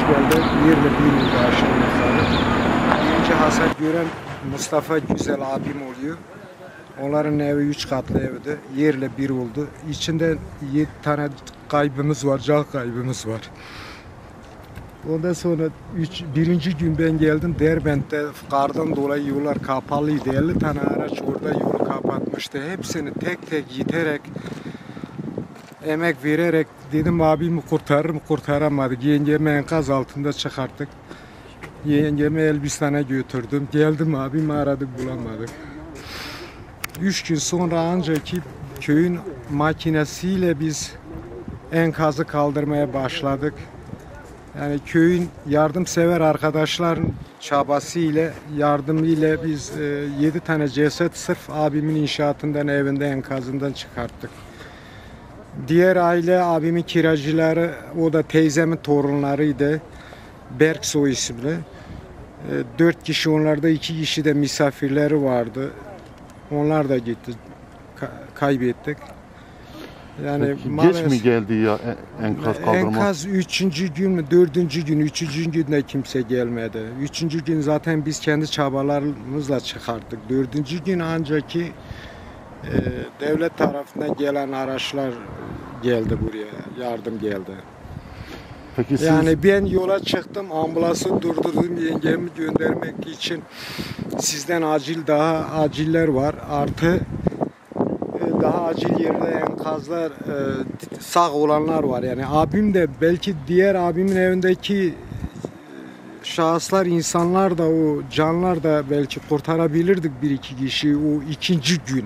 geldi. Yerle bir yılda aşağı yukarı. Birinci hasar gören Mustafa Güzel abim oluyor. Onların evi 3 katlı evdi. Yerle bir oldu. İçinde 7 tane kaybımız var, can kaybımız var. Ondan sonra birinci gün ben geldim. Derbent'te kardan dolayı yollar kapalıydı. 50 tane araç orada yolu kapatmıştı. Hepsini tek tek yiterek, emek vererek dedim abimi kurtarır mı, kurtaramadık. Yengemi enkaz altında çıkarttık. Yengemi Elbistan'a götürdüm. Geldim abimi aradık, bulamadık. 3 gün sonra ancak köyün makinesiyle biz enkazı kaldırmaya başladık. Yani köyün yardımsever arkadaşların çabasıyla, yardımıyla biz 7 tane ceset sırf abimin inşaatından, evinde, enkazından çıkarttık. Diğer aile abimin kiracıları, o da teyzemin torunlarıydı. Berksoy isimli. 4 kişi, onlarda 2 kişi de misafirleri vardı. Onlar da gitti. Kaybettik. Yani peki, geç mi geldi ya enkaz kaldırma? Enkaz 3. gün mü, 4. gün, 3. günde kimse gelmedi. 3. gün zaten biz kendi çabalarımızla çıkarttık. 4. gün ancak ki devlet tarafından gelen araçlar geldi buraya, yardım geldi. Peki siz... Yani ben yola çıktım, ambulansı durdurdum yengemi göndermek için. Sizden daha aciller var. Artı daha acil yerde enkazlar, sağ olanlar var. Yani abim de, belki diğer abimin evindeki şahıslar, insanlar da, o canlar da belki kurtarabilirdik 1-2 kişi o ikinci gün.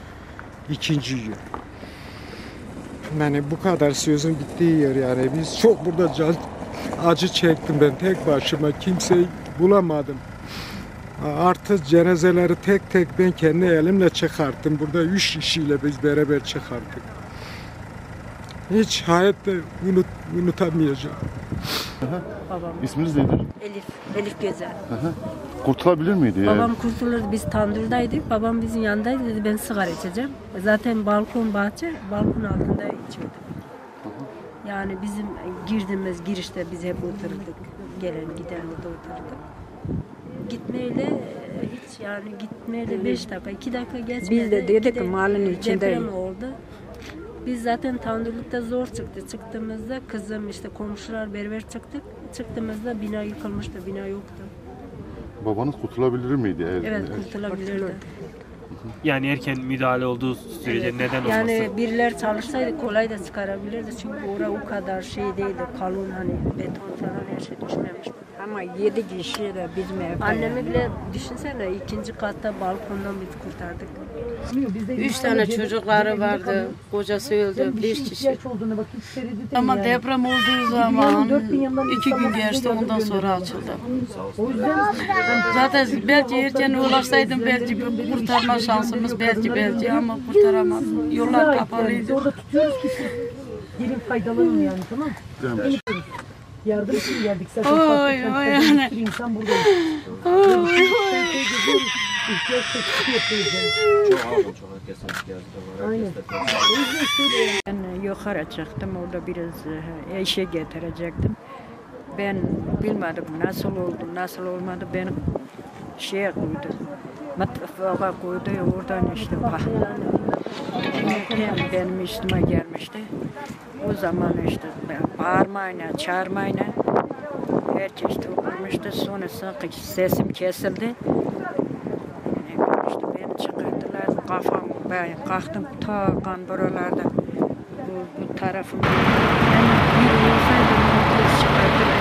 Yani bu kadar sözün bittiği yer yani. Biz çok burada acı çektim ben tek başıma. Kimseyi bulamadım. Artı cenazeleri tek tek ben kendi elimle çıkarttım. Burada 3 kişiyle biz beraber çıkarttık. Hiç hayatta unutamayacağım. Babam. İsminiz nedir? Elif Güzel. Kurtulabilir miydi ya? Babam kurtulur. Biz tandırdaydık. Babam bizim yanındaydı. Dedi ben sigara içeceğim. Zaten balkon bahçe. Balkon altında içiyorduk. Yani bizim girişte biz hep oturduk. Gelen giden orada oturduk. Gitmeyle 5 dakika 2 dakika geçmedi. Biz de dedik ki mahallenin içinde. Deprem oldu. Biz zaten tandırlıkta zor çıktı. Çıktığımızda kızım işte komşular beraber çıktık. Çıktığımızda bina yıkılmıştı, bina yoktu. Babanız kurtulabilir miydi? Evet, kurtulabilirdi. Yani erken müdahale olduğu sürece neden olmasın? Yani biriler çalışsaydı kolay da çıkarabilirdi. Çünkü orada o kadar şey değildi. Kalın hani beton falan her şey düşmemişti. Ama 7 kişi de bizim evde. Annemi bile düşünsene 2. katta balkondan biz kurtardık. 3 tane çocukları vardı. Kocası öldü. 5 kişi. Ama deprem olduğu zaman 2 gün geçti, ondan sonra açıldı. Zaten belki erken ulaşsaydım belki kurtarma şansımız belki ama kurtaramadım. Yollar kapalıydı. Orada tutuyoruz ki gelin faydalanın yani, tamam mı? Yardım için geldik zaten. Oy yani. İnsan burada. Ben yukarı çıktım, orada biraz eşya getirecektim. Ben bilmedim nasıl oldu, nasıl olmadı. Ben şeye koydum, mutfağa koydu, oradan işte benim üstüme gelmişti. O zaman işte bağırmayla, çağırmayla herkes toplamıştı. Sonra sanki sesim kesildi. İşte beni çıkarttılar, ben kalktım ta kan buralarda, bu tarafımda. Ben bir olsaydım, herkes çıkarttılar.